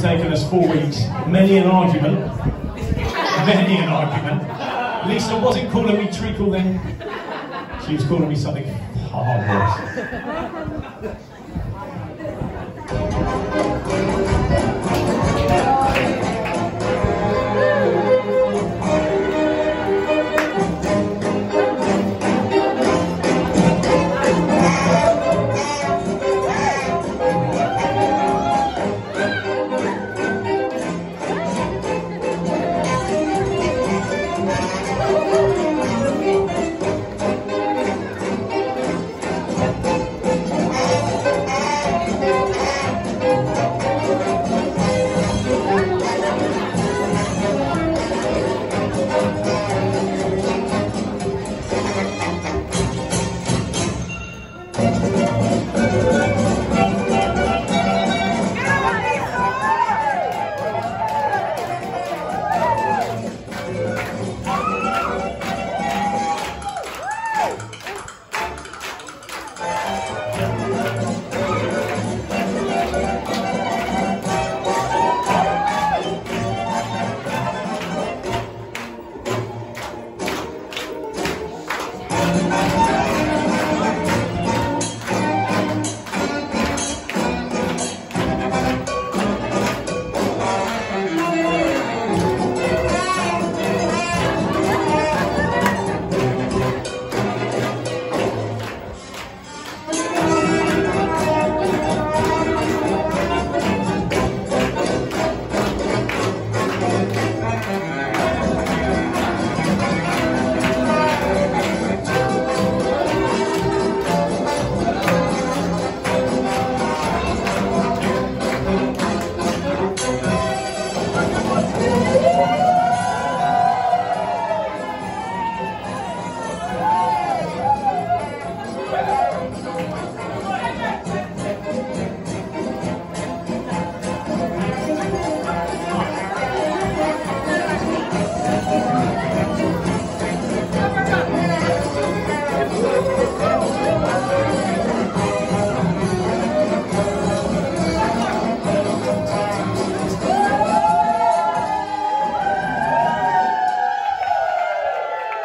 taken us 4 weeks. Many an argument. Many an argument. Lisa wasn't calling me treacle then. She was calling me something far worse.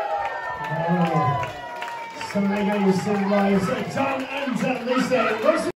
Somebody go, you sing live. Tom and Lisa.